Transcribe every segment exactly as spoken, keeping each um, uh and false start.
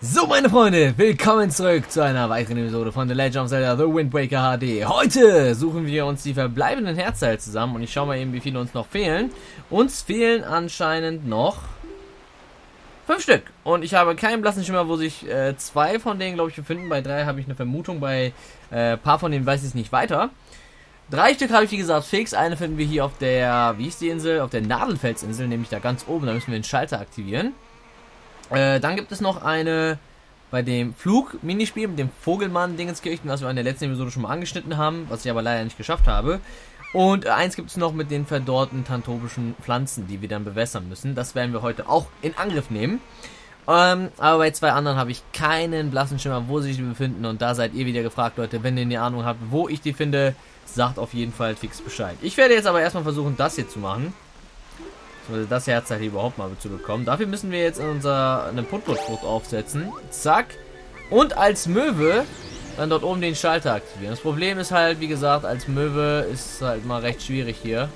So, meine Freunde, willkommen zurück zu einer weiteren Episode von The Legend of Zelda The Wind Waker H D. Heute suchen wir uns die verbleibenden Herzteile zusammen und ich schaue mal eben, wie viele uns noch fehlen. Uns fehlen anscheinend noch fünf Stück und ich habe keinen blassen Schimmer, wo sich äh, zwei von denen, glaube ich, befinden. Bei drei habe ich eine Vermutung, bei ein äh, paar von denen weiß ich es nicht weiter. Drei Stück habe ich, wie gesagt, fix. Eine finden wir hier auf der, wie ist die Insel? Auf der Nadelfelsinsel, nämlich da ganz oben. Da müssen wir den Schalter aktivieren. Äh, dann gibt es noch eine bei dem Flug-Minispiel mit dem Vogelmann-Dingenskirchen, was wir in der letzten Episode schon mal angeschnitten haben, was ich aber leider nicht geschafft habe. Und äh, eins gibt es noch mit den verdorrten tantopischen Pflanzen, die wir dann bewässern müssen. Das werden wir heute auch in Angriff nehmen. Ähm, aber bei zwei anderen habe ich keinen blassen Schimmer, wo sie sich befinden. Und da seid ihr wieder gefragt, Leute. Wenn ihr eine Ahnung habt, wo ich die finde, sagt auf jeden Fall fix Bescheid. Ich werde jetzt aber erstmal versuchen, das hier zu machen. Das Herzteil hier überhaupt mal zu bekommen. Dafür müssen wir jetzt unser eine Putputfrucht aufsetzen. Zack. Und als Möwe dann dort oben den Schalter aktivieren. Das Problem ist halt, wie gesagt, als Möwe ist halt mal recht schwierig hier.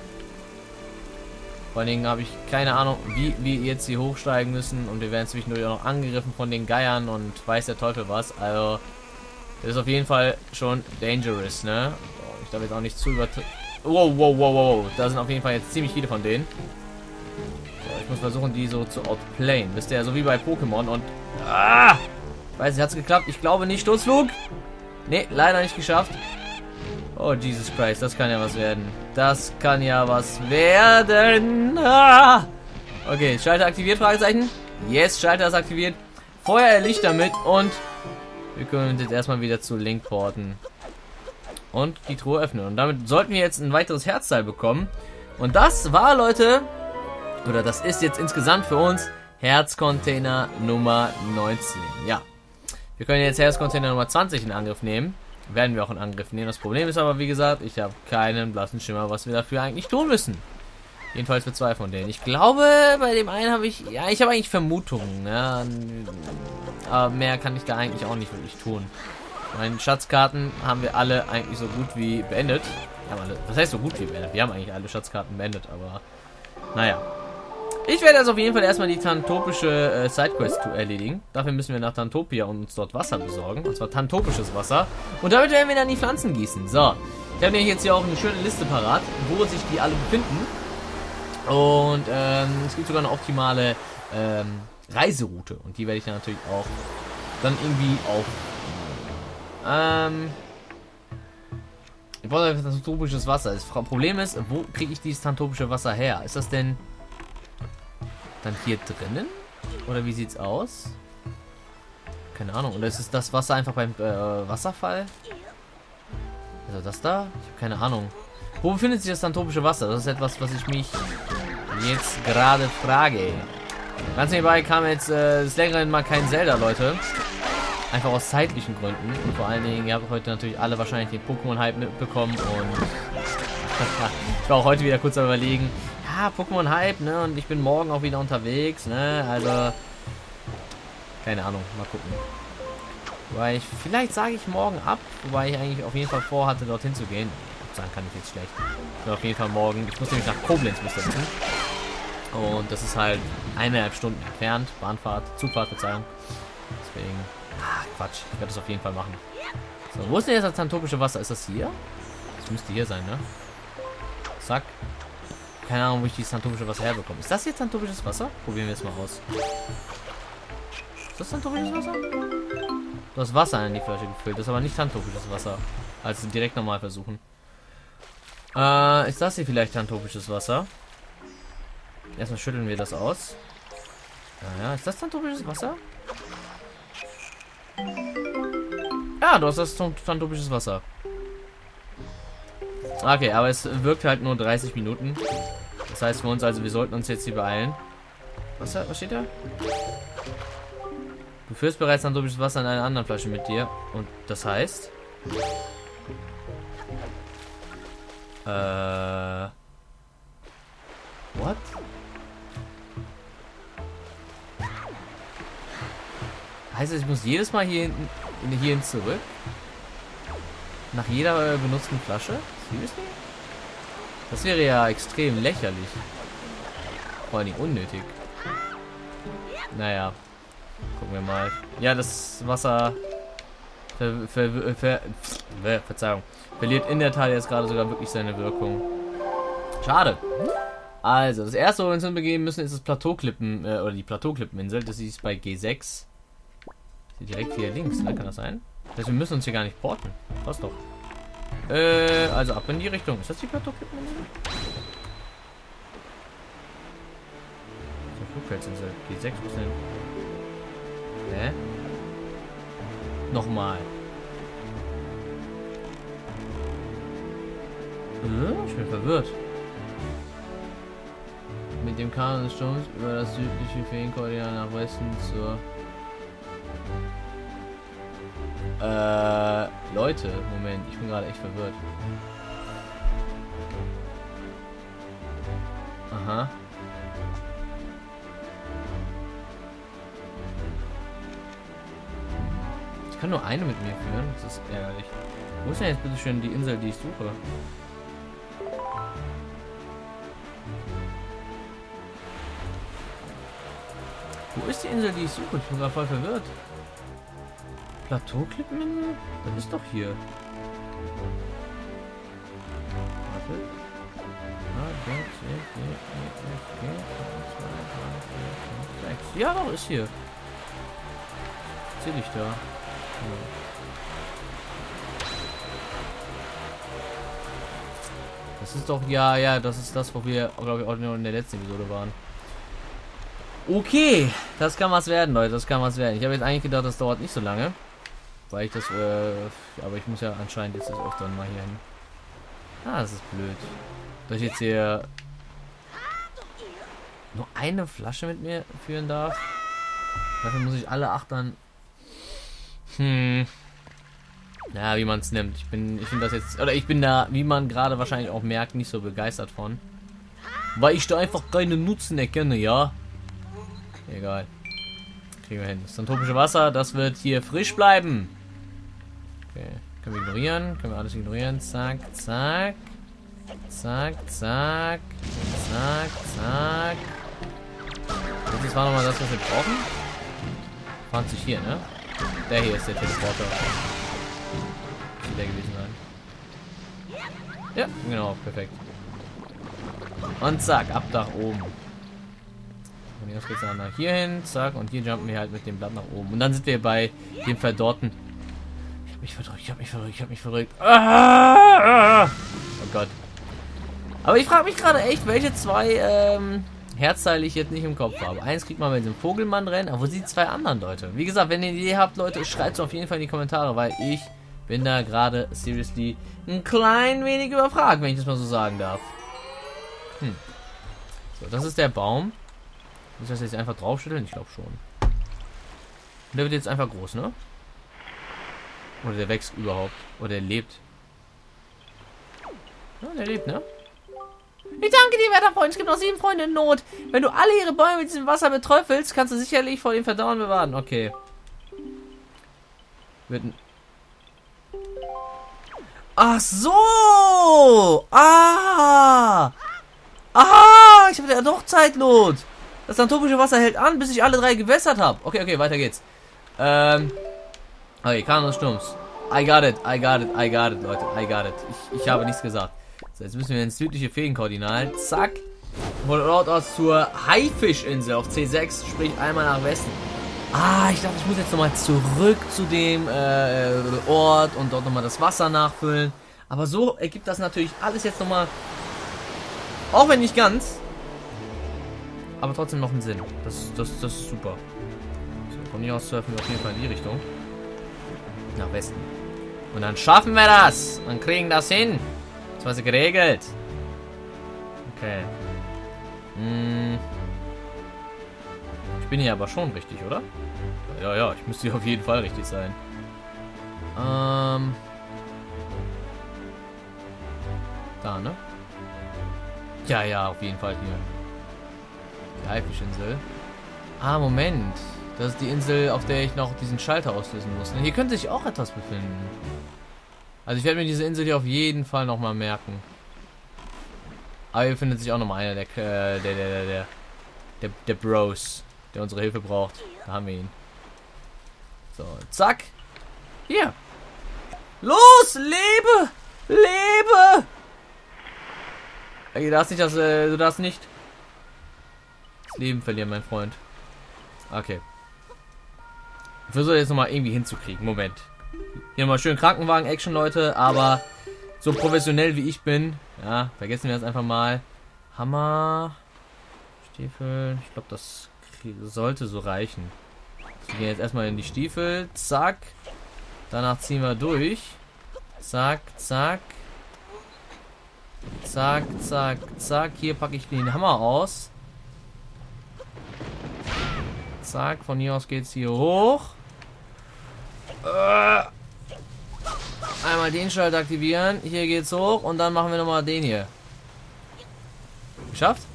Vor allen Dingen habe ich keine Ahnung, wie wir jetzt hier hochsteigen müssen. Und wir werden zwischendurch auch noch angegriffen von den Geiern und weiß der Teufel was. Also, das ist auf jeden Fall schon dangerous, ne? Ich darf jetzt auch nicht zu übertrieben. Wow, wow, wow, wow. Da sind auf jeden Fall jetzt ziemlich viele von denen. So, ich muss versuchen, die so zu outplayen. Wisst ihr, so wie bei Pokémon und... Ah! Weiß nicht, hat es geklappt? Ich glaube nicht. Sturzflug? Ne, leider nicht geschafft. Oh, Jesus Christ, das kann ja was werden. Das kann ja was werden. Ah! Okay, Schalter aktiviert, Fragezeichen. Yes, Schalter ist aktiviert. Feuer Licht damit und wir können uns jetzt erstmal wieder zu Link porten. Und die Truhe öffnen. Und damit sollten wir jetzt ein weiteres Herzteil bekommen. Und das war, Leute, oder das ist jetzt insgesamt für uns Herzcontainer Nummer neunzehn. Ja. Wir können jetzt Herzcontainer Nummer zwanzig in Angriff nehmen. Werden wir auch in Angriff nehmen. Das Problem ist aber, wie gesagt, ich habe keinen blassen Schimmer, was wir dafür eigentlich tun müssen. Jedenfalls für zwei von denen. Ich glaube, bei dem einen habe ich, ja, ich habe eigentlich Vermutungen. Ja, aber mehr kann ich da eigentlich auch nicht wirklich tun. Meine Schatzkarten haben wir alle eigentlich so gut wie beendet. Wir haben alle, was heißt so gut wie beendet? Wir haben eigentlich alle Schatzkarten beendet, aber naja. Ich werde also auf jeden Fall erstmal die tantopische äh, Sidequest erledigen. Dafür müssen wir nach Tantopia und uns dort Wasser besorgen. Und zwar tantopisches Wasser. Und damit werden wir dann die Pflanzen gießen. So. Ich habe jetzt hier auch eine schöne Liste parat, wo sich die alle befinden. Und ähm, es gibt sogar eine optimale ähm, Reiseroute. Und die werde ich dann natürlich auch dann irgendwie auf... Ähm, ich brauche einfach tantopisches Wasser. Das Problem ist, wo kriege ich dieses tantopische Wasser her? Ist das denn dann hier drinnen? Oder wie sieht's aus? Keine Ahnung. Oder ist es das Wasser einfach beim äh, Wasserfall? Also das da? Ich habe keine Ahnung. Wo befindet sich das tantopische Wasser? Das ist etwas, was ich mich jetzt gerade frage. Ganz nebenbei kam jetzt äh, des Längeren mal kein Zelda, Leute. Einfach aus zeitlichen Gründen. Und vor allen Dingen, ihr habt heute natürlich alle wahrscheinlich den Pokémon-Hype mitbekommen. Und ich war auch heute wieder kurz am Überlegen. Ja, Pokémon-Hype, ne? Und ich bin morgen auch wieder unterwegs, ne? Also, keine Ahnung. Mal gucken. Wobei ich, vielleicht sage ich morgen ab. Wobei ich eigentlich auf jeden Fall vorhatte, dorthin zu gehen. Sagen kann ich jetzt schlecht. Ich bin auf jeden Fall morgen. Ich muss nämlich nach Koblenz müssen. Und das ist halt eineinhalb Stunden entfernt. Bahnfahrt, Zugfahrt, Verzeihung. Deswegen... Ah, Quatsch. Ich werde das auf jeden Fall machen. So, wo ist denn jetzt das tantopische Wasser? Ist das hier? Das müsste hier sein, ne? Zack. Keine Ahnung, wo ich dieses tantopische Wasser herbekomme. Ist das jetzt tantopisches Wasser? Probieren wir es mal aus. Ist das tantopisches Wasser? Du hast Wasser in die Flasche gefüllt. Das ist aber nicht tantopisches Wasser. Also direkt nochmal versuchen. Äh, ist das hier vielleicht tantopisches Wasser? Erstmal schütteln wir das aus. Naja, ist das tantopisches Wasser? Ja, du hast das tantopisches Wasser. Okay, aber es wirkt halt nur dreißig Minuten. Das heißt für uns also, wir sollten uns jetzt hier beeilen. Was, was steht da? Du führst bereits tantopisches Wasser in einer anderen Flasche mit dir. Und das heißt... Äh... What? Heißt das, ich muss jedes Mal hier hinten, hierhin zurück? Nach jeder äh, benutzten Flasche? Seriously? Das wäre ja extrem lächerlich. Vor allem unnötig. Naja. Gucken wir mal. Ja, das Wasser ver, ver, ver, ver, Verzeihung. Verliert in der Tat jetzt gerade sogar wirklich seine Wirkung. Schade. Also, das erste, wo wir uns hinbegeben müssen, ist das Plateauklippen, äh, oder die Plateauklippeninsel. Das ist bei G sechs. Ist direkt hier links, ne? Kann das sein? Das heißt, wir müssen uns hier gar nicht porten. Was doch. Äh, also ab in die Richtung. Ist das die Plateaukippeninsel? Die Flugfelsinsel. G sechs Prozent. Hä? Nochmal. Äh, ich bin verwirrt. Mit dem Kanu des Sturms über das südliche Feenkoordinat nach Westen zur... Äh, Leute, Moment, ich bin gerade echt verwirrt. Aha. Ich kann nur eine mit mir führen, das ist ärgerlich. Wo ist denn jetzt bitte schön die Insel, die ich suche? Wo ist die Insel, die ich suche? Ich bin gerade voll verwirrt. Plateauklippen? Das ist doch hier. Warte. Ja, doch, ist hier. Zähl ich da. Ja. Das ist doch, ja, ja, das ist das, wo wir, glaube ich, auch nur in der letzten Episode waren. Okay, das kann was werden, Leute, das kann was werden. Ich habe jetzt eigentlich gedacht, das dauert nicht so lange. Weil ich das, äh, aber ich muss ja anscheinend jetzt öfter mal hier hin. Ah, das ist blöd. Dass ich jetzt hier nur eine Flasche mit mir führen darf. Dafür muss ich alle acht dann... Hm. Ja, wie man es nimmt. Ich bin, ich finde das jetzt, oder ich bin da, wie man gerade wahrscheinlich auch merkt, nicht so begeistert von. Weil ich da einfach keine Nutzen erkenne, ja. Egal. Kriegen wir hin. Das tropische Wasser, das wird hier frisch bleiben. Okay. Können wir ignorieren. Können wir alles ignorieren. Zack, zack. Zack, zack. Zack, zack. Das war nochmal das, was wir brauchen. fand sich hier, ne? Der hier ist der Teleporter. Müsste der gewesen sein. Ja, genau, perfekt. Und zack, ab nach oben. Und jetzt geht's dann nach hier hin, zack, und hier jumpen wir halt mit dem Blatt nach oben. Und dann sind wir bei dem verdorrten. Ich hab mich verdrückt, ich hab mich verdrückt, ich hab mich verdrückt. Ah! Oh Gott. Aber ich frage mich gerade echt, welche zwei ähm, Herzteile ich jetzt nicht im Kopf habe. Eins kriegt man mit dem Vogelmann rennen, aber wo sind die zwei anderen Leute? Wie gesagt, wenn ihr eine Idee habt, Leute, schreibt es auf jeden Fall in die Kommentare, weil ich bin da gerade seriously ein klein wenig überfragt, wenn ich das mal so sagen darf. Hm. So, das ist der Baum. Muss ich das jetzt einfach draufschütteln? Ich glaube schon. Und der wird jetzt einfach groß, ne? Oder der wächst überhaupt. Oder der lebt. Ja, der lebt, ne? Ich danke dir, werter Freund. Es gibt noch sieben Freunde in Not. Wenn du alle ihre Bäume mit diesem Wasser beträufelst, kannst du sicherlich vor dem Verdauern bewahren. Okay. Wird ein... Ach so! Ah! Ah! Ich habe ja doch Zeitlot. Das anthropische Wasser hält an, bis ich alle drei gewässert habe. Okay, okay, weiter geht's. Ähm. Okay, Kanu des Sturms. I got it, I got it, I got it, Leute. I got it. Ich, ich habe nichts gesagt. So, jetzt müssen wir ins südliche Feenkoordinat. Zack. Von dort aus zur Haifischinsel auf C sechs, sprich einmal nach Westen. Ah, ich dachte, ich muss jetzt nochmal zurück zu dem äh, Ort und dort nochmal das Wasser nachfüllen. Aber so ergibt das natürlich alles jetzt nochmal, auch wenn nicht ganz, aber trotzdem noch einen Sinn. Das, das, das ist super. So, von hier aus surfen wir auf jeden Fall in die Richtung. Nach Westen. Und dann schaffen wir das. Und kriegen das hin. Das war sie geregelt. Okay. Hm. Ich bin hier aber schon richtig, oder? Ja, ja, ich müsste hier auf jeden Fall richtig sein. Ähm. Da, ne? Ja, ja, auf jeden Fall hier. Die Haifischinsel. Ah, Moment. Das ist die Insel, auf der ich noch diesen Schalter auslösen muss. Hier könnte sich auch etwas befinden. Also ich werde mir diese Insel hier auf jeden Fall nochmal merken. Aber hier findet sich auch nochmal einer der, äh, der, der, der, der, der, der Bros, der unsere Hilfe braucht. Da haben wir ihn. So, zack. Hier. Los, lebe! Lebe! Du darfst nicht das, äh, du darfst nicht das Leben verlieren, mein Freund. Okay. Ich versuche jetzt nochmal irgendwie hinzukriegen. Moment. Hier nochmal schön Krankenwagen-Action, Leute, aber so professionell wie ich bin, ja, vergessen wir das einfach mal. Hammer, Stiefel, ich glaube, das sollte so reichen. Wir gehen jetzt erstmal in die Stiefel, zack. Danach ziehen wir durch. Zack, zack. Zack, zack, zack. Hier packe ich den Hammer aus. Zack, von hier aus geht's hier hoch. Äh. Einmal den Schalter aktivieren. Hier geht's hoch und dann machen wir nochmal den hier. Geschafft?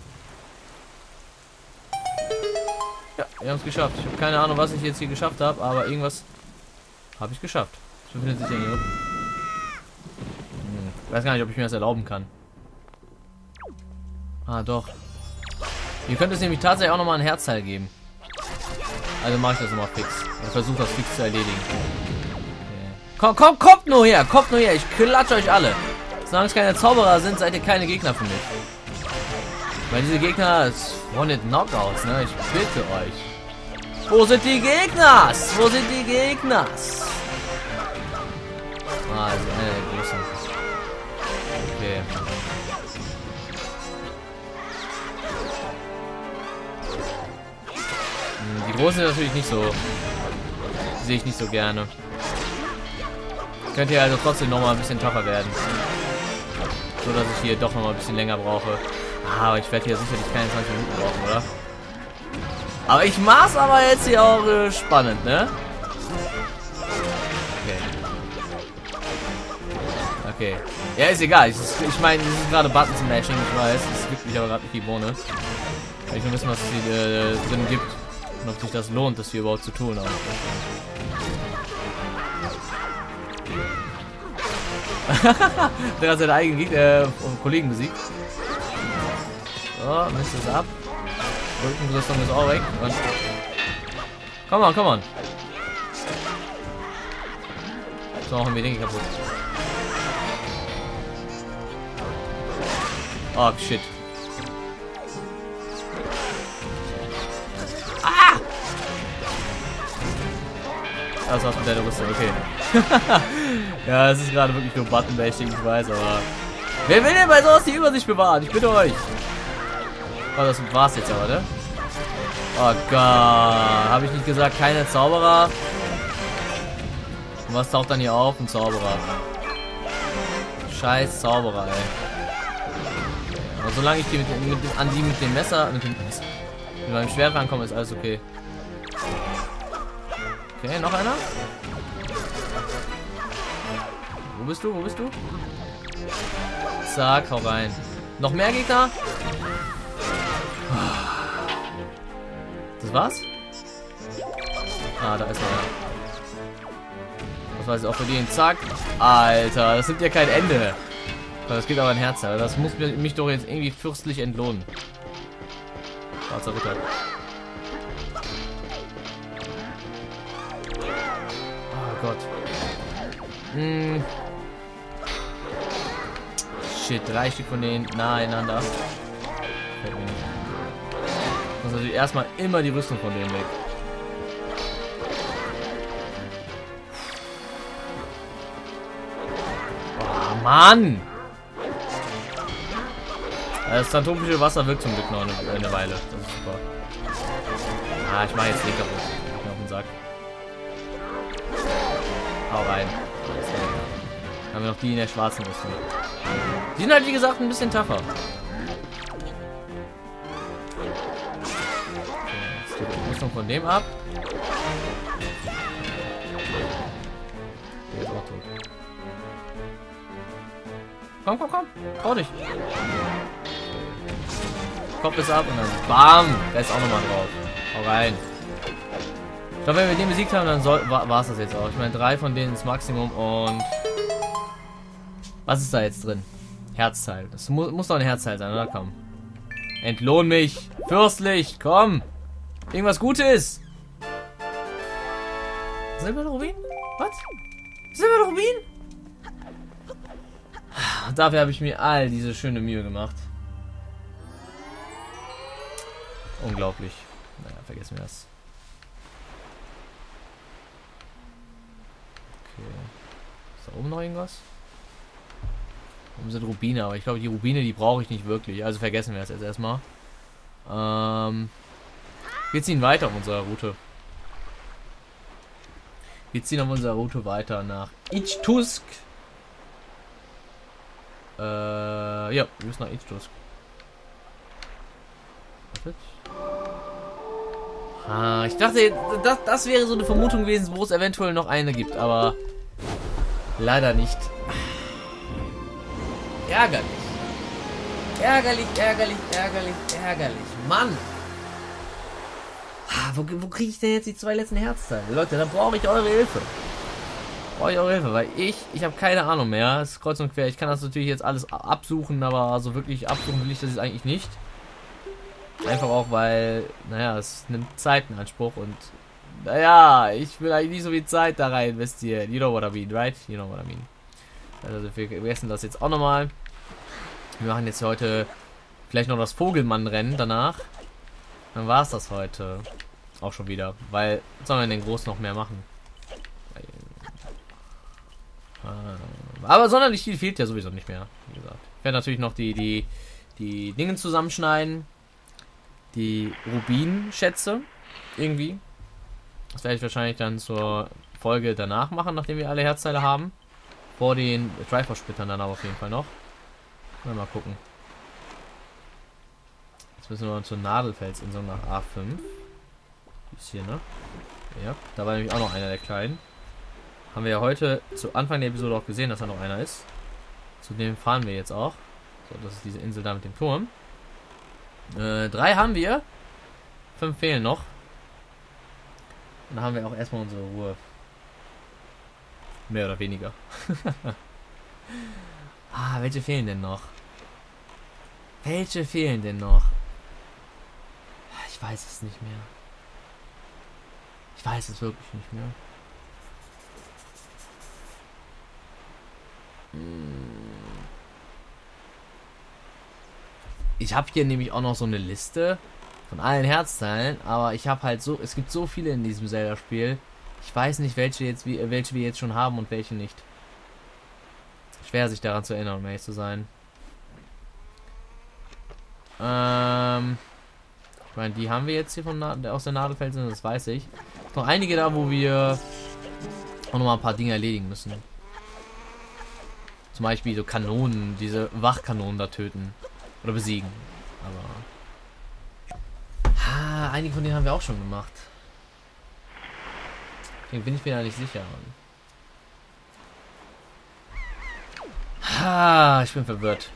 Ja, wir haben es geschafft. Ich habe keine Ahnung, was ich jetzt hier geschafft habe, aber irgendwas habe ich geschafft. Was befindet sich denn hier? Hm. Ich weiß gar nicht, ob ich mir das erlauben kann. Ah, doch. Hier könnte es nämlich tatsächlich auch nochmal ein Herzteil geben. Also mache ich das nochmal fix. Ich versuche das fix zu erledigen. Okay. Komm, komm, kommt nur her, kommt nur her. Ich klatsche euch alle. Solange es keine Zauberer sind, seid ihr keine Gegner für mich. Weil diese Gegner One-Hit-Knockouts, ne? Ich bitte euch. Wo sind die Gegners? Wo sind die Gegners? Ah, also einer der großen. Okay. Die großen sind natürlich nicht so. Sehe ich nicht so gerne. Könnt ihr also trotzdem noch mal ein bisschen tougher werden. So dass ich hier doch noch mal ein bisschen länger brauche. Ah, aber ich werde hier sicherlich keine zwanzig Minuten brauchen, oder? Aber ich mach's aber jetzt hier auch äh, spannend, ne? Okay. Okay. Ja, ist egal. Ich, ich meine, das ist gerade Button-Smashing, ich weiß. Das gibt mich aber gerade nicht die Bohne. Ich will nur wissen, was es hier äh, drin gibt. Und ob sich das lohnt, das hier überhaupt zu tun. Der hat seine eigenen Gegner, äh, Kollegen besiegt. So, misst es ab. Rückenbrüstung ist auch weg. Und komm on, komm on. So machen wir den kaputt. Oh, shit. Ah! Das war's mit deiner Rüstung, okay. Ja, es ist gerade wirklich nur Button-Bashing, ich weiß, aber... Wer will denn bei sowas die Übersicht bewahren? Ich bitte euch. Oh, das war's jetzt aber, ne? Oh Gott. Habe ich nicht gesagt, keine Zauberer? Und was taucht dann hier auf? Ein Zauberer. Scheiß Zauberer, ey. Aber solange ich die mit, mit, an die mit dem Messer, mit dem, mit meinem Schwert rankomme, ist alles okay. Okay, noch einer? Wo bist du? Wo bist du? Zack, hau rein. Noch mehr Gegner? Das war's? Ah, da ist er. Das weiß ich auch für den. Zack. Alter, das nimmt ja kein Ende. Das gibt aber ein Herz. Das muss mich doch jetzt irgendwie fürstlich entlohnen. Schwarzer Ritter. Oh Gott. Hm. Shit, drei Stück von denen nacheinander. Fällt mir nicht. Muss natürlich erstmal immer die Rüstung von denen weg. Oh Mann! Das phantomische Wasser wirkt zum Glück noch eine, eine Weile. Das ist super. Ah, ich mache jetzt den kaputt. Ich bin auf den Sack. Hau rein. Dann haben wir noch die in der schwarzen Rüstung. Die sind halt wie gesagt ein bisschen tougher. Okay, jetzt die Rüstung von dem ab. Der ist auch tot. Komm, komm, komm. Trau dich. Kopf ist ab und dann BAM! Der ist auch nochmal drauf. Hau rein. Ich glaube, wenn wir den besiegt haben, dann war es das jetzt auch. Ich meine, drei von denen ist Maximum und... Was ist da jetzt drin? Herzteil. Das mu muss doch ein Herzteil sein, oder? Komm. Entlohn mich! Fürstlich! Komm! Irgendwas Gutes! Silberrubin? Was? Silberrubin? Dafür habe ich mir all diese schöne Mühe gemacht. Unglaublich. Naja, vergessen wir das. Okay. Ist da oben noch irgendwas? Oben sind Rubine, aber ich glaube, die Rubine, die brauche ich nicht wirklich. Also vergessen wir das jetzt erstmal. Ähm, wir ziehen weiter auf unserer Route. Wir ziehen auf unserer Route weiter nach Ichtusk. Äh, ja, wir müssen nach Ichtusk. Ah, ich dachte, das, das wäre so eine Vermutung gewesen, wo es eventuell noch eine gibt, aber leider nicht. Ärgerlich. Ärgerlich, ärgerlich, ärgerlich, ärgerlich. Mann! Wo, wo kriege ich denn jetzt die zwei letzten Herzteile? Leute, da brauche ich eure Hilfe. Brauche ich eure Hilfe, weil ich, ich habe keine Ahnung mehr. Es ist kreuz und quer. Ich kann das natürlich jetzt alles absuchen, aber so wirklich absuchen will ich das jetzt eigentlich nicht. Einfach auch, weil, naja, es nimmt Zeit in Anspruch und, naja, ich will eigentlich nicht so viel Zeit da rein investieren. You know what I mean, right? You know what I mean. Also wir vergessen das jetzt auch nochmal. Wir machen jetzt heute vielleicht noch das Vogelmann-Rennen danach. Dann war es das heute auch schon wieder. Weil, was sollen wir denn groß noch mehr machen? Aber sonderlich viel fehlt ja sowieso nicht mehr, wie gesagt. Ich werde natürlich noch die, die, die Dinge zusammenschneiden. Die Rubin-Schätze. Irgendwie. Das werde ich wahrscheinlich dann zur Folge danach machen, nachdem wir alle Herzteile haben. Vor den Triforce-Splittern dann aber auf jeden Fall noch. Mal gucken. Jetzt müssen wir zur Nadelfelsinsel nach A fünf. Die ist hier, ne? Ja, da war nämlich auch noch einer der Kleinen. Haben wir ja heute zu Anfang der Episode auch gesehen, dass da noch einer ist. Zu dem fahren wir jetzt auch. So, das ist diese Insel da mit dem Turm. Äh, drei haben wir. Fünf fehlen noch. Und dann haben wir auch erstmal unsere Ruhe. Mehr oder weniger. Ah, welche fehlen denn noch? Welche fehlen denn noch? Ich weiß es nicht mehr. Ich weiß es wirklich nicht mehr. Ich habe hier nämlich auch noch so eine Liste von allen Herzteilen, aber ich habe halt so, es gibt so viele in diesem Zelda-Spiel. Ich weiß nicht, welche jetzt, welche wir jetzt schon haben und welche nicht. Schwer sich daran zu erinnern, um ehrlich zu sein. Ähm, ich meine, die haben wir jetzt hier von aus der Nadelfelsen, das weiß ich. Noch einige da, wo wir auch noch mal ein paar Dinge erledigen müssen. Zum Beispiel so Kanonen, diese Wachkanonen da töten. Oder besiegen. Aber... Ah, einige von denen haben wir auch schon gemacht. Deswegen bin ich mir da nicht sicher. Ah, ich bin verwirrt.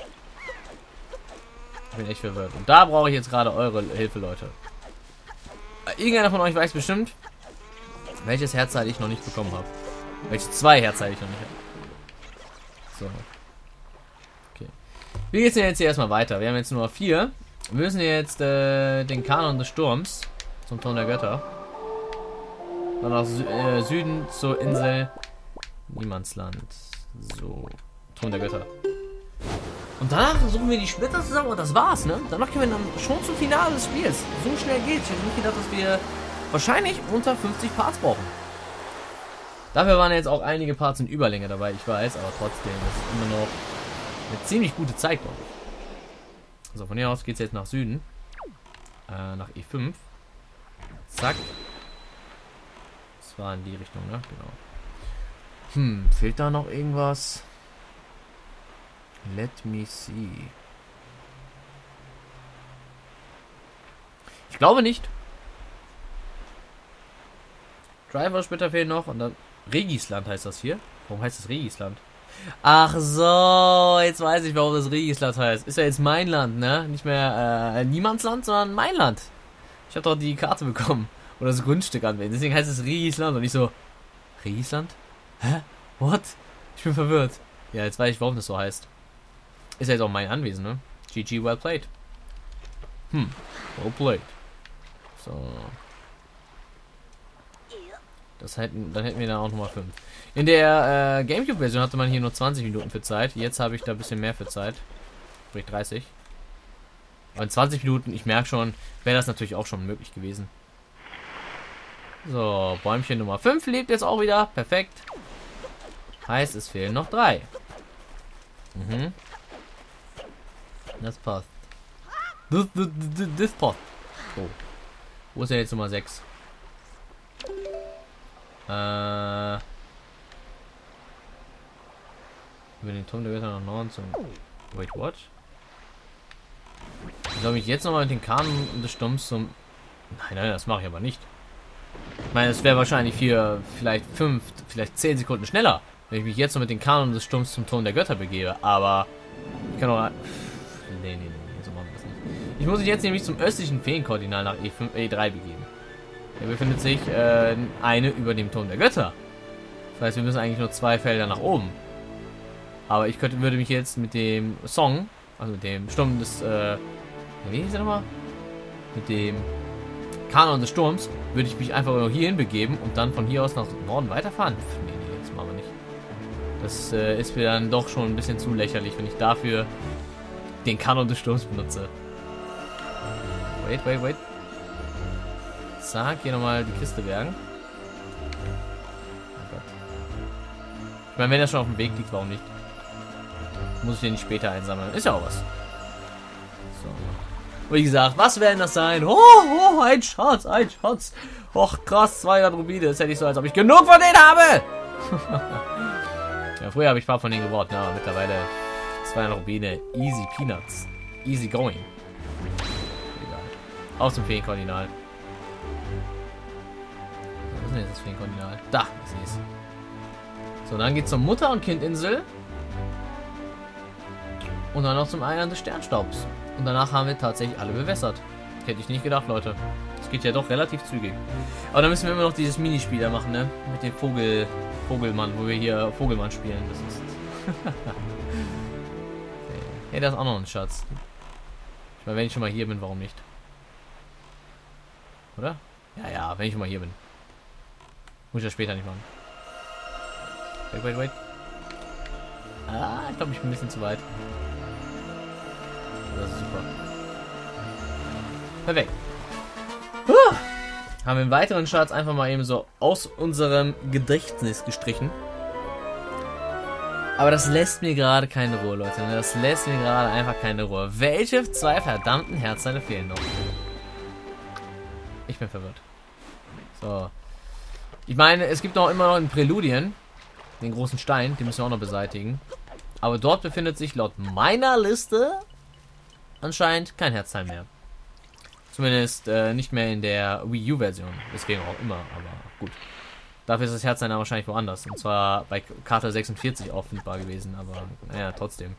Ich bin echt verwirrt. Und da brauche ich jetzt gerade eure Hilfe, Leute. Irgendeiner von euch weiß bestimmt, welches Herzteil ich noch nicht bekommen habe. Welche zwei Herzteile ich noch nicht habe. So. Okay. Wir gehen jetzt hier erstmal weiter. Wir haben jetzt nur vier. Wir müssen jetzt äh, den Kanon des Sturms zum Turm der Götter. Dann nach Sü äh, Süden zur Insel Niemandsland. So. Turm der Götter. Und danach suchen wir die Splitter zusammen und das war's, ne? Danach können wir dann schon zum Finale des Spiels. So schnell geht's. Ich hätte nicht gedacht, dass wir wahrscheinlich unter fünfzig Parts brauchen. Dafür waren jetzt auch einige Parts in Überlänge dabei, ich weiß, aber trotzdem, das ist immer noch eine ziemlich gute Zeit, glaube ich. So, von hier aus geht's jetzt nach Süden. Äh, nach E fünf. Zack. Das war in die Richtung, ne? Genau. Hm, fehlt da noch irgendwas? Let me see. Ich glaube nicht. Driver später fehlen noch und dann Regisland heißt das hier. Warum heißt das Regisland? Ach so, jetzt weiß ich, warum das Regisland heißt. Ist ja jetzt mein Land, ne? Nicht mehr äh, Niemandsland, sondern mein Land. Ich habe doch die Karte bekommen. Oder das Grundstück anwählen. Deswegen heißt es Regisland und nicht so Regisland? Hä? What? Ich bin verwirrt. Ja, jetzt weiß ich, warum das so heißt. Ist ja jetzt auch mein Anwesen, ne? G G, well played. Hm, well played. So. Das hätten, dann hätten wir dann auch nochmal fünf. In der äh, Gamecube-Version hatte man hier nur zwanzig Minuten für Zeit. Jetzt habe ich da ein bisschen mehr für Zeit. Sprich dreißig. Aber in zwanzig Minuten, ich merke schon, wäre das natürlich auch schon möglich gewesen. So, Bäumchen Nummer fünf lebt jetzt auch wieder. Perfekt. Heißt, es fehlen noch drei. Mhm. Das passt. Das, das, das, das passt. Oh. Wo ist denn jetzt Nummer sechs? Äh. Über den Turm der Götter nach Norden zum. Wait, what? Soll ich jetzt nochmal mit den Kanon des Sturms zum. Nein, nein, das mache ich aber nicht. Ich meine, es wäre wahrscheinlich für vielleicht fünf, vielleicht zehn Sekunden schneller, wenn ich mich jetzt noch mit den Kanon des Sturms zum Turm der Götter begebe. Aber ich kann auch. Nee, nee, nee, so machen wir das nicht. Ich muss mich jetzt nämlich zum östlichen Feenkardinal nach E fünf, E drei begeben. Hier befindet sich äh, eine über dem Turm der Götter. Das heißt, wir müssen eigentlich nur zwei Felder nach oben. Aber ich könnte, würde mich jetzt mit dem Song, also mit dem Sturm des, äh, wie hieß er nochmal? Mit dem Kanon des Sturms, würde ich mich einfach nur hier hin begeben und dann von hier aus nach Norden weiterfahren. Pff, nee, nee, das machen wir nicht. Das äh, ist mir dann doch schon ein bisschen zu lächerlich, wenn ich dafür den Kanon des Sturms benutze. Wait, wait, wait. Zack, hier nochmal die Kiste bergen. Oh Gott. Ich meine, wenn er schon auf dem Weg liegt, warum nicht? Muss ich den nicht später einsammeln. Ist ja auch was. So. Wie gesagt, was werden das sein? Oh, oh, ein Schatz, ein Schatz. Och, krass, zweihundert Rubine. Das hätte ich so, als ob ich genug von denen habe. Ja, früher habe ich ein paar von denen gebaut, ne? Aber mittlerweile zweihundert Rubine. Easy Peanuts. Easy going. Egal. Aus dem Feenkardinal. Was ist denn jetzt das Feenkardinal? Da, ich sehe es. So, dann geht's zur Mutter- und Kindinsel. Und dann noch zum Eiland des Sternstaubs. Und danach haben wir tatsächlich alle bewässert. Hätte ich nicht gedacht, Leute. Das geht ja doch relativ zügig. Aber dann müssen wir immer noch dieses Minispiel da machen, ne? Mit dem Vogel, Vogelmann, wo wir hier Vogelmann spielen. Das ist. Okay. Hey, da ist auch noch ein Schatz. Ich meine, wenn ich schon mal hier bin, warum nicht? Oder? Ja, ja, wenn ich schon mal hier bin. Muss ich das später nicht machen. Wait, wait, wait. Ah, ich glaube, ich bin ein bisschen zu weit. Das ist super. Perfekt. Huh. Haben wir einen weiteren Schatz einfach mal eben so aus unserem Gedächtnis gestrichen. Aber das lässt mir gerade keine Ruhe, Leute. Das lässt mir gerade einfach keine Ruhe. Welche zwei verdammten Herzteile fehlen noch? Ich bin verwirrt. So. Ich meine, es gibt noch immer noch in Präludien den großen Stein. Den müssen wir auch noch beseitigen. Aber dort befindet sich laut meiner Liste anscheinend kein Herzteil mehr. Zumindest äh, nicht mehr in der Wii U-Version. Deswegen auch immer, aber gut. Dafür ist das Herzteil dann wahrscheinlich woanders. Und zwar bei Karte sechsundvierzig auffindbar gewesen, aber naja, trotzdem.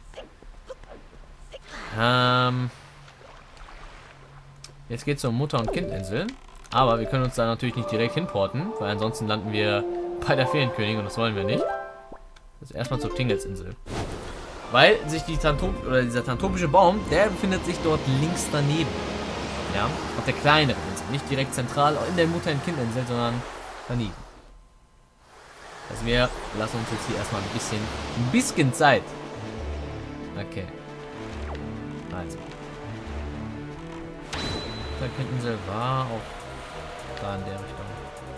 Ähm, jetzt geht es zur Mutter- und Kindinsel. Aber wir können uns da natürlich nicht direkt hinporten, weil ansonsten landen wir bei der Feenkönigin und das wollen wir nicht. Das ist erstmal zur Tingelsinsel. Weil sich die Tantop oder dieser tantopische Baum, der befindet sich dort links daneben. Ja, auf der kleineren Insel. Nicht direkt zentral in der Mutter- und Kindinsel, sondern daneben. Also wir lassen uns jetzt hier erstmal ein bisschen, ein bisschen Zeit. Okay. Also. Die Kindinsel war auch da in der Richtung.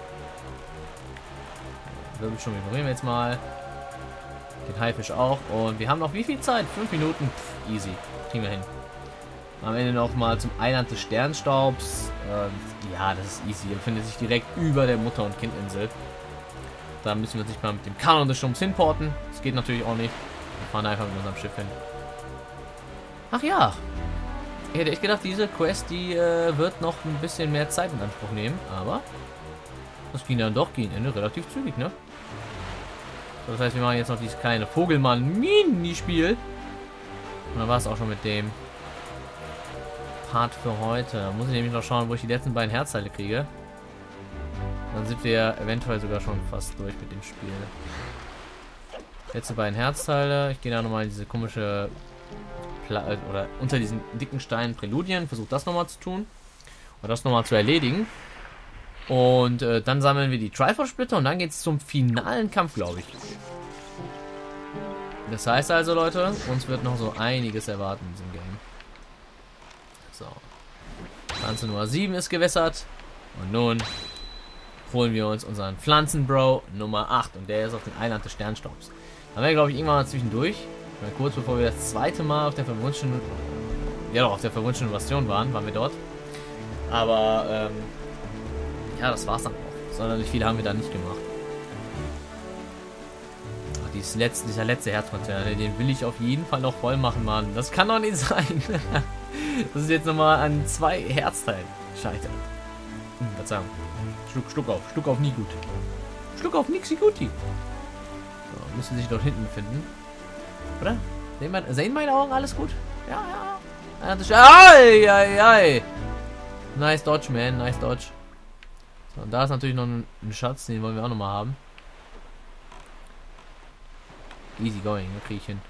Wirbelsturm ignorieren wir jetzt mal. Den Haifisch auch. Und wir haben noch wie viel Zeit? Fünf Minuten. Pff, easy. Kriegen wir hin. Am Ende noch mal zum Eiland des Sternstaubs. Ähm, ja, das ist easy. Er befindet sich direkt über der Mutter- und Kindinsel. Da müssen wir uns nicht mal mit dem Kanon des Sturms hinporten. Das geht natürlich auch nicht. Wir fahren einfach mit unserem Schiff hin. Ach ja. Ich hätte echt gedacht, diese Quest, die äh, wird noch ein bisschen mehr Zeit in Anspruch nehmen. Aber das ging dann doch gegen Ende relativ zügig, ne? So, das heißt, wir machen jetzt noch dieses kleine Vogelmann-Minispiel. Und dann war es auch schon mit dem Part für heute. Da muss ich nämlich noch schauen, wo ich die letzten beiden Herzteile kriege. Dann sind wir eventuell sogar schon fast durch mit dem Spiel. Letzte beiden Herzteile. Ich gehe da nochmal in diese komische Pla oder unter diesen dicken Steinen Präludien. Versuche das nochmal zu tun. Und das nochmal zu erledigen. Und äh, dann sammeln wir die Triforce-Splitter und dann geht es zum finalen Kampf, glaube ich. Das heißt also, Leute, uns wird noch so einiges erwarten in diesem Game. So. Pflanze Nummer sieben ist gewässert. Und nun holen wir uns unseren Pflanzenbro Nummer acht. Und der ist auf dem Eiland des Sternstaubs. Haben wir, glaube ich, irgendwann mal zwischendurch. Mal kurz bevor wir das zweite Mal auf der verwunschenen... Ja doch, auf der verwunschenen Bastion waren, waren wir dort. Aber, ähm... ja, das war's dann auch. Sonderlich viel haben wir da nicht gemacht. Ach, dieses letzte, dieser letzte Herzcontainer, den will ich auf jeden Fall noch voll machen, Mann. Das kann doch nicht sein. Das ist jetzt nochmal an zwei Herzteilen. Scheitern. Hm, Verzeihung. Schluck, Schluck auf. Schluck auf nie gut. Schluck auf nixi guti. So, müssen sich dort hinten befinden. Oder? Sehen meine, sehen meine Augen alles gut? Ja, ja. Ai, ai, ai. Nice Dodge, man. Nice Dodge. So, und da ist natürlich noch ein, ein Schatz, den wollen wir auch noch mal haben. Easy going, da kriege ich hin.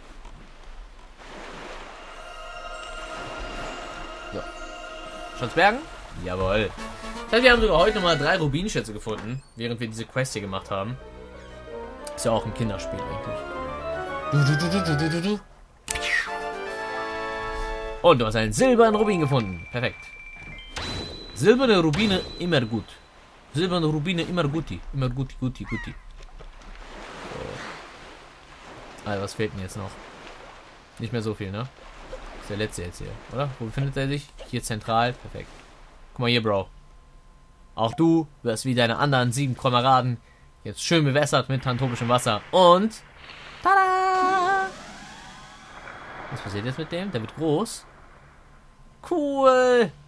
So. Schatzbergen? Jawohl. Das heißt, wir haben sogar heute noch mal drei Rubinschätze gefunden, während wir diese Quest hier gemacht haben. Ist ja auch ein Kinderspiel eigentlich. Du, du, du, du, du, du, du. Und du hast einen silbernen Rubin gefunden. Perfekt. Silberne Rubine immer gut. Silberne Rubine immer guti. Immer guti, guti, guti. So. Also, was fehlt denn jetzt noch? Nicht mehr so viel, ne? Das ist der letzte jetzt hier, oder? Wo befindet er sich? Hier zentral. Perfekt. Guck mal hier, Bro. Auch du wirst wie deine anderen sieben Kameraden jetzt schön bewässert mit tantopischem Wasser. Und... Tada! Was passiert jetzt mit dem? Der wird groß. Cool!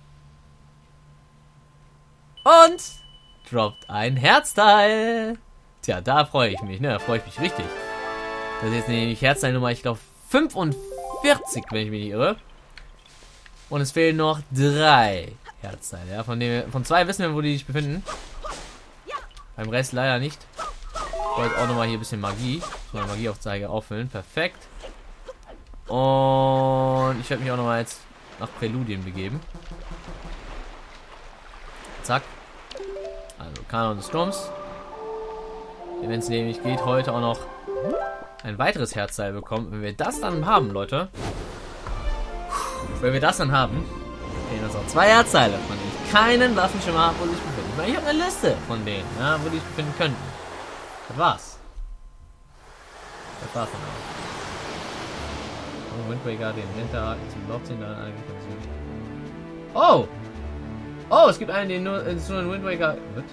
Und droppt ein Herzteil. Tja, da freue ich mich, ne? Da freue ich mich richtig. Das ist jetzt nämlich Herzteil Nummer, ich glaube, fünfundvierzig, wenn ich mich nicht irre. Und es fehlen noch drei Herzteile, ja? Von, dem, von zwei wissen wir, wo die sich befinden. Beim Rest leider nicht. Ich wollte auch nochmal hier ein bisschen Magie. Mal Magieaufzeige auffüllen. Perfekt. Und ich werde mich auch nochmal jetzt nach Präludien begeben. Zack. Also Kanon des Sturms. Wenn es nämlich geht, heute auch noch ein weiteres Herzteil bekommen. Wenn wir das dann haben, Leute. Wenn wir das dann haben, fehlen uns auch zwei Herzteile, von denen ich keinen Waffenschimmer habe, wo sie sich befinden. Ich meine, ich habe eine Liste von denen, ja, wo die sich befinden könnten. Das war's. Das war's dann auch. Wind Waker, den Winter zum Loch ziehen, dann eigentlich Oh! Oh, es gibt einen, den nur, äh, nur ein Wind Waker. Wird?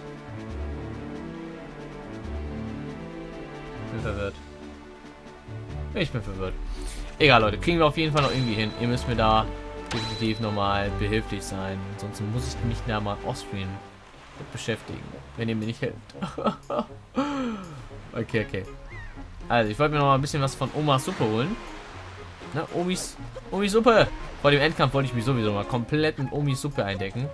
Ich bin verwirrt. Ich bin verwirrt. Egal, Leute, kriegen wir auf jeden Fall noch irgendwie hin. Ihr müsst mir da definitiv nochmal behilflich sein. Ansonsten muss ich mich da mal offscreen beschäftigen, wenn ihr mir nicht helft. Okay, okay. Also, ich wollte mir noch mal ein bisschen was von Omas Suppe holen. Na, Omis, Omis Suppe. Vor dem Endkampf wollte ich mich sowieso mal komplett mit Omis Suppe eindecken.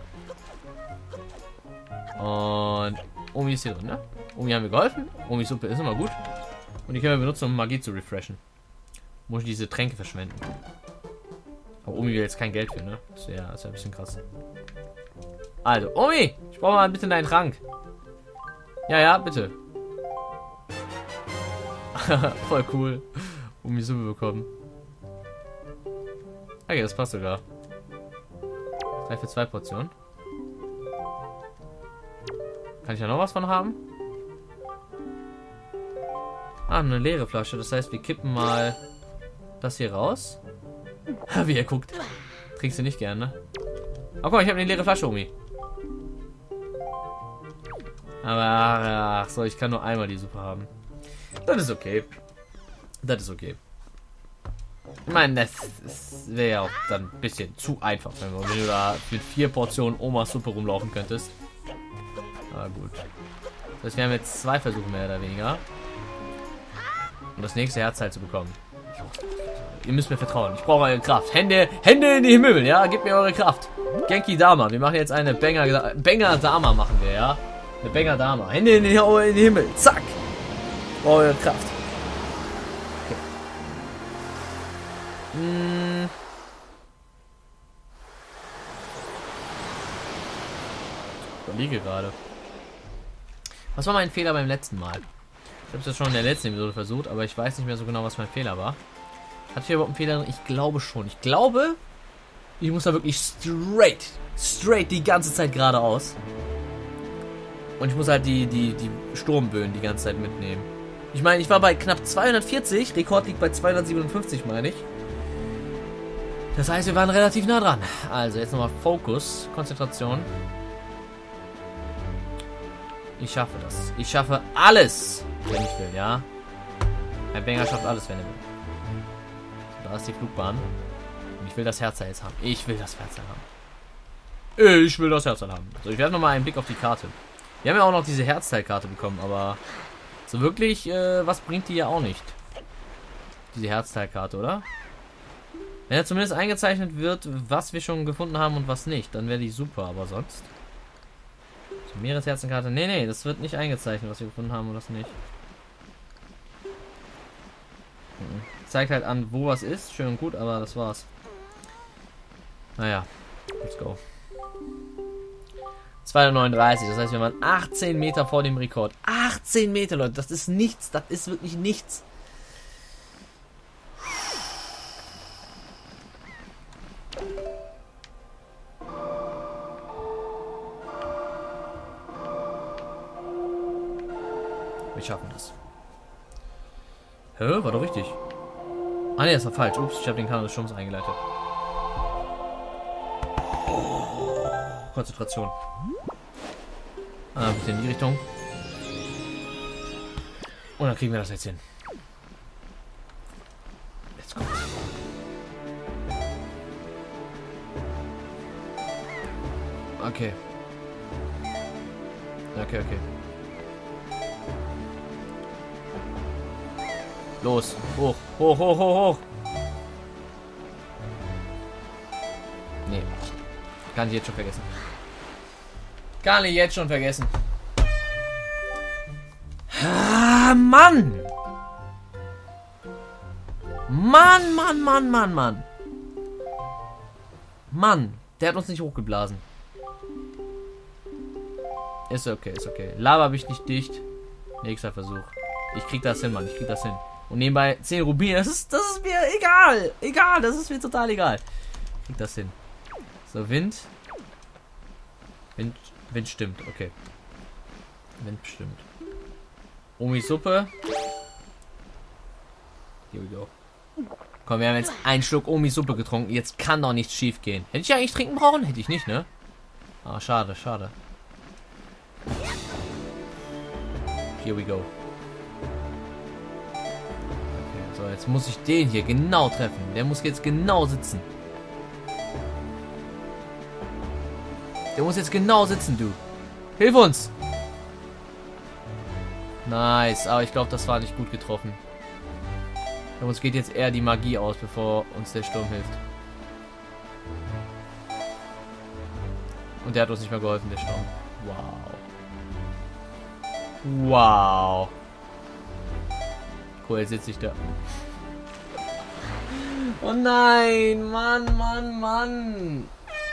Und Omi ist hier drin, ne? Omi haben wir geholfen. Omis Suppe ist immer gut. Und die können wir benutzen, um Magie zu refreshen. Muss ich diese Tränke verschwenden. Aber Omi will jetzt kein Geld für, ne? Das ist ja, ist ja ein bisschen krass. Also, Omi! Ich brauche mal bitte deinen Trank. Ja, ja, bitte. Voll cool. Omi Suppe bekommen. Okay, das passt sogar. drei für zwei Portionen. Kann ich da noch was von haben? Ah, eine leere Flasche. Das heißt, wir kippen mal das hier raus. Wie er guckt. Trinkst du nicht gerne, ne? Oh, guck mal, ich habe eine leere Flasche, Omi. Aber, ach so, ich kann nur einmal die Suppe haben. Das ist okay. Das ist okay. Ich meine, das, das wäre ja auch dann ein bisschen zu einfach, wenn du, wenn du da mit vier Portionen Omas Suppe rumlaufen könntest. Aber gut. Das heißt, wir haben jetzt zwei Versuche mehr oder weniger, um das nächste Herzteil zu bekommen. Ihr müsst mir vertrauen. Ich brauche eure Kraft. Hände, Hände in die Himmel, ja? Gebt mir eure Kraft. Genki Dama. Wir machen jetzt eine Banger, Banger Dama machen wir, ja? Eine Banger Dama. Hände in die, in den Himmel. Zack. Ich brauche eure Kraft. Okay. Hm. Ich überlege gerade. Was war mein Fehler beim letzten Mal? Ich habe es ja schon in der letzten Episode versucht, aber ich weiß nicht mehr so genau, was mein Fehler war. Hatte ich überhaupt einen Fehler drin? Ich glaube schon. Ich glaube, ich muss da wirklich straight, straight die ganze Zeit geradeaus. Und ich muss halt die, die, die Sturmböen die ganze Zeit mitnehmen. Ich meine, ich war bei knapp zweihundertvierzig. Rekord liegt bei zweihundertsiebenundfünfzig, meine ich. Das heißt, wir waren relativ nah dran. Also, jetzt nochmal Fokus, Konzentration. Ich schaffe das. Ich schaffe alles, wenn ich will, ja? Ein Banger schafft alles, wenn er will. Da ist die Flugbahn. Und ich will das Herzteil jetzt haben. Ich will das Herzteil haben. Ich will das Herzteil haben. So, ich werde nochmal einen Blick auf die Karte. Wir haben ja auch noch diese Herzteilkarte bekommen, aber so wirklich, äh, was bringt die ja auch nicht. Diese Herzteilkarte, oder? Wenn ja zumindest eingezeichnet wird, was wir schon gefunden haben und was nicht, dann wäre die super, aber sonst. So, Meeresherzenkarte. Nee, nee, das wird nicht eingezeichnet, was wir gefunden haben und was nicht. Mhm. Zeigt halt an, wo was ist. Schön und gut, aber das war's. Naja, let's go. zweihundertneununddreißig, das heißt, wir waren achtzehn Meter vor dem Rekord. achtzehn Meter, Leute, das ist nichts. Das ist wirklich nichts. Wir schaffen das. Hä? War doch richtig. Ah ne, das war falsch. Ups, ich habe den Kanal des Sturms eingeleitet. Konzentration. Ah, bitte in die Richtung. Und dann kriegen wir das jetzt hin. Let's go. Okay. Okay, okay. Los. Hoch. Hoch, hoch, hoch, hoch. Nee. Kann ich jetzt schon vergessen. Kann ich jetzt schon vergessen. Ah, Mann! Mann, Mann, Mann, Mann, Mann. Mann, der hat uns nicht hochgeblasen. Ist okay, ist okay. Lava habe ich nicht dicht. Nächster Versuch. Ich krieg das hin, Mann. Ich krieg das hin. Und nebenbei zehn Rubine. Das ist, das ist mir egal. Egal, das ist mir total egal. Ich krieg das hin. So, Wind. Wind, Wind stimmt, okay. Wind stimmt. Omi Suppe. Here we go. Komm, wir haben jetzt einen Schluck Omi Suppe getrunken. Jetzt kann doch nichts schief gehen. Hätte ich ja eigentlich trinken brauchen? Hätte ich nicht, ne? Ah, schade, schade. Here we go. Okay, so, jetzt muss ich den hier genau treffen. Der muss jetzt genau sitzen. Der muss jetzt genau sitzen, du. Hilf uns! Nice, aber ich glaube, das war nicht gut getroffen. Bei uns geht jetzt eher die Magie aus, bevor uns der Sturm hilft. Und der hat uns nicht mehr geholfen, der Sturm. Wow. Wow. Cool, jetzt sitze ich da. Oh nein, Mann, Mann, Mann.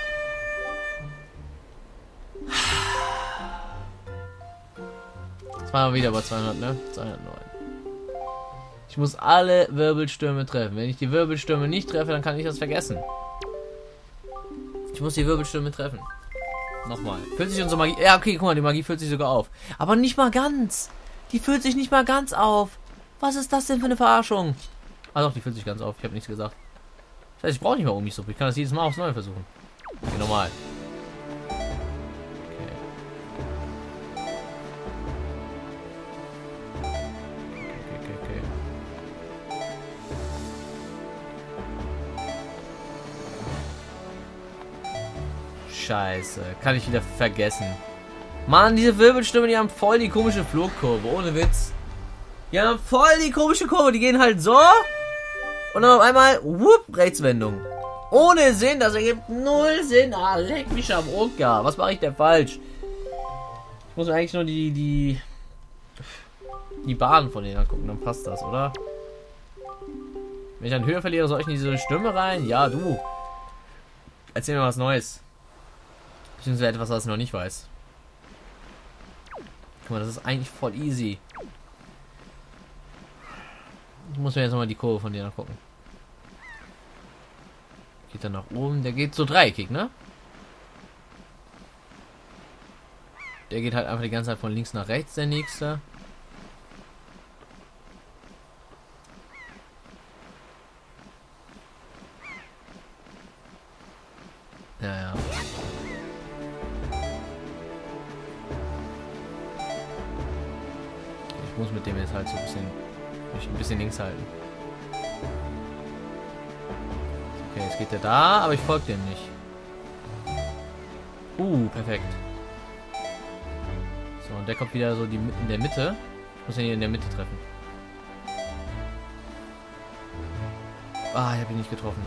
Jetzt waren wir wieder bei zweihundert, ne? zweihundertneun. Ich muss alle Wirbelstürme treffen. Wenn ich die Wirbelstürme nicht treffe, dann kann ich das vergessen. Ich muss die Wirbelstürme treffen. Nochmal. Füllt sich unsere Magie... Ja, okay, guck mal, die Magie füllt sich sogar auf. Aber nicht mal ganz. Die füllt sich nicht mal ganz auf. Was ist das denn für eine Verarschung? Ah doch, die füllt sich ganz auf. Ich habe nichts gesagt. Das heißt, ich brauche nicht mal Omi-Suppe. Ich kann das jedes Mal aufs Neue versuchen. Okay, normal. Scheiße, kann ich wieder vergessen. Mann, diese Wirbelstürme, die haben voll die komische Flugkurve, ohne Witz. Die haben voll die komische Kurve, die gehen halt so. Und dann auf einmal, whoop, Rechtswendung. Ohne Sinn, das ergibt null Sinn. Ah, leck mich am Ocker. Was mache ich denn falsch? Ich muss mir eigentlich nur die, die, die Bahnen von denen angucken, dann passt das, oder? Wenn ich an Höhe verliere, soll ich in diese Stürme rein? Ja, du. Erzähl mir was Neues. Beziehungsweise etwas, was ich noch nicht weiß. Guck mal, das ist eigentlich voll easy. Ich muss mir jetzt nochmal die Kurve von dir angucken. Geht dann nach oben. Der geht so dreieckig, ne? Der geht halt einfach die ganze Zeit von links nach rechts, der nächste. Ja, ja. Ich muss mit dem jetzt halt so ein bisschen, mich ein bisschen links halten. Okay, jetzt geht der da, aber ich folge dem nicht. Uh, perfekt. So, und der kommt wieder so die, in der Mitte. Ich muss ihn hier in der Mitte treffen. Ah, ich habe ihn nicht getroffen.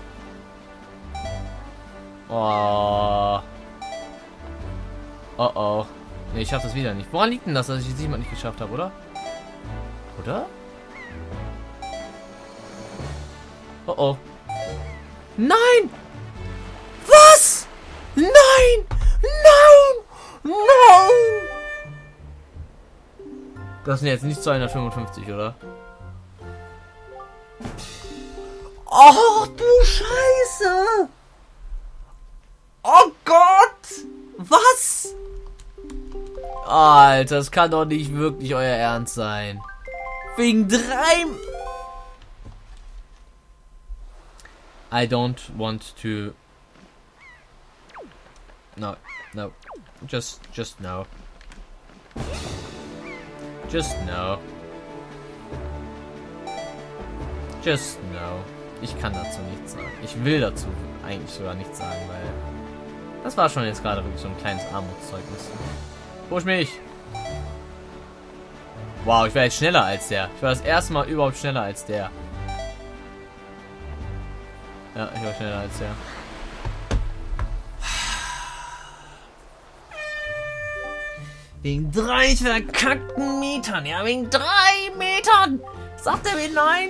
Oh. Oh oh. Ne, ich schaffe das wieder nicht. Woran liegt denn das, dass ich es diesmal nicht geschafft habe, oder? Oder? Oh oh. Nein! Was? Nein! Nein! Nein! Das sind jetzt nicht zweihundertfünfundfünfzig, oder? Oh, du Scheiße! Oh Gott! Was? Alter, das kann doch nicht wirklich euer Ernst sein. Wegen drei... I don't want to... No, no. Just, just no. Just no. Just no. Ich kann dazu nichts sagen. Ich will dazu eigentlich sogar nichts sagen, weil... Das war schon jetzt gerade wirklich so ein kleines Armutszeugnis. Push mich! Wow, ich war jetzt schneller als der. Ich war das erste Mal überhaupt schneller als der. Ja, ich war schneller als der. Wegen drei verkackten Metern. Ja, wegen drei Metern. Sagt er mir nein?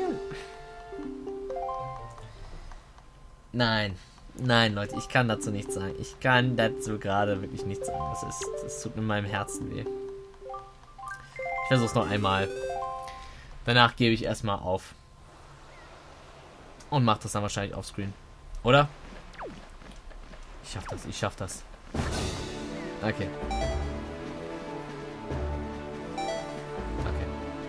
Nein. Nein, Leute, ich kann dazu nichts sagen. Ich kann dazu gerade wirklich nichts sagen. Das ist, das tut in meinem Herzen weh. Ich versuche es noch einmal. Danach gebe ich erstmal auf. Und mache das dann wahrscheinlich offscreen. Oder? Ich schaff das, ich schaff das. Okay. Okay.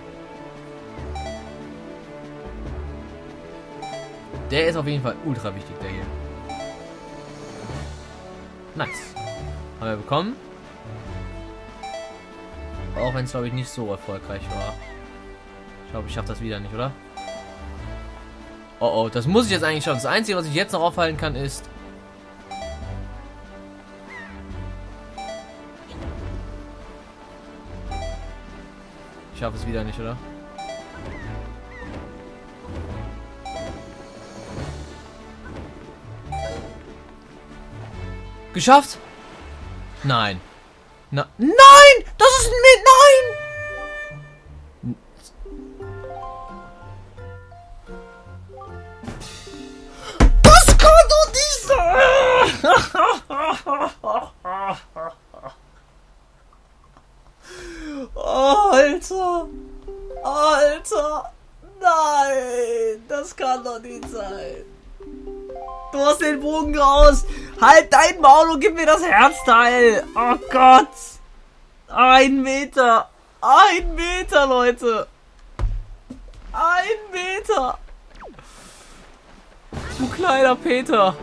Der ist auf jeden Fall ultra wichtig, der hier. Nice. Haben wir bekommen. Auch wenn es, glaube ich, nicht so erfolgreich war. Ich glaube, ich schaffe das wieder nicht, oder? Oh oh, das muss ich jetzt eigentlich schaffen. Das Einzige, was ich jetzt noch aufhalten kann, ist... Ich schaffe es wieder nicht, oder? Geschafft? Nein. Na, nein! Das ist mit nein! Das kann doch nicht sein! Oh, Alter! Alter! Nein! Das kann doch nicht sein! Du hast den Bogen raus! Halt dein Maul und gib mir das Herzteil! Oh Gott! Ein Meter! Ein Meter, Leute! Ein Meter! Du kleiner Peter!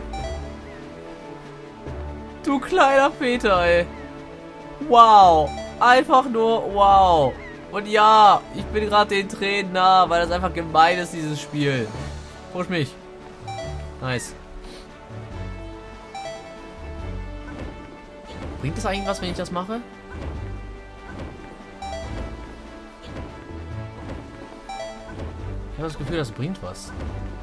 Du kleiner Peter, ey! Wow! Einfach nur wow! Und ja, ich bin gerade den Tränen nah, weil das einfach gemein ist, dieses Spiel. Push mich! Nice. Bringt das eigentlich was, wenn ich das mache? Ich habe das Gefühl, das bringt was.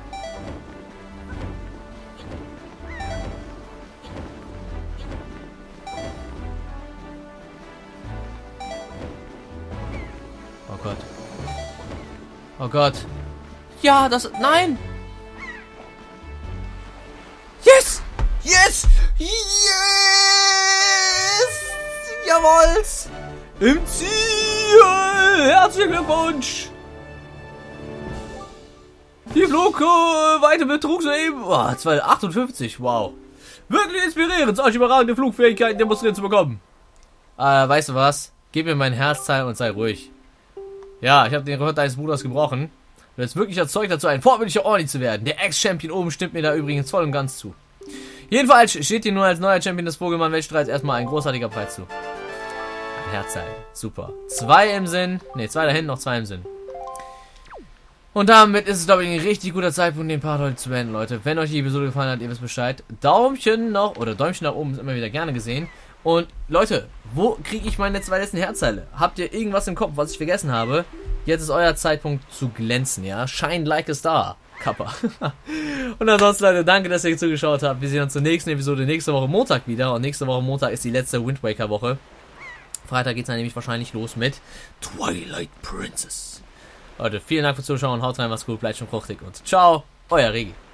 Oh Gott. Oh Gott. Ja, das... Nein! Yes! Yes! Yes! Jawohl! im Ziel. Herzlichen Glückwunsch. Die Flugweite betrug soeben oh, zweihundertachtundfünfzig. Wow. Wirklich inspirierend, solche überragende Flugfähigkeiten demonstriert zu bekommen. Äh, weißt du was? Gib mir mein Herzteil und sei ruhig. Ja, ich habe den Rekord deines Bruders gebrochen. Du bist wirklich erzeugt dazu, ein vorbildlicher Orni zu werden. Der Ex-Champion oben stimmt mir da übrigens voll und ganz zu. Jedenfalls steht dir nun als neuer Champion des Pokémon-Weltstreits erstmal ein großartiger Preis zu. Ein Herzteil. Super. Zwei im Sinn. Ne, zwei da hinten, noch zwei im Sinn. Und damit ist es, glaube ich, ein richtig guter Zeitpunkt, den Part heute zu beenden, Leute. Wenn euch die Episode gefallen hat, ihr wisst Bescheid. Daumchen noch, oder Däumchen nach oben ist immer wieder gerne gesehen. Und, Leute, wo kriege ich meine zwei letzten Herzteile? Habt ihr irgendwas im Kopf, was ich vergessen habe? Jetzt ist euer Zeitpunkt zu glänzen, ja? Shine like a star. Kappa. Und ansonsten, Leute, danke, dass ihr zugeschaut habt. Wir sehen uns zur nächsten Episode nächste Woche Montag wieder. Und nächste Woche Montag ist die letzte Wind Waker Woche. Freitag geht es dann nämlich wahrscheinlich los mit Twilight Princess. Leute, vielen Dank fürs Zuschauen, haut rein, macht's gut, bleibt schon fruchtig und ciao, euer Regi.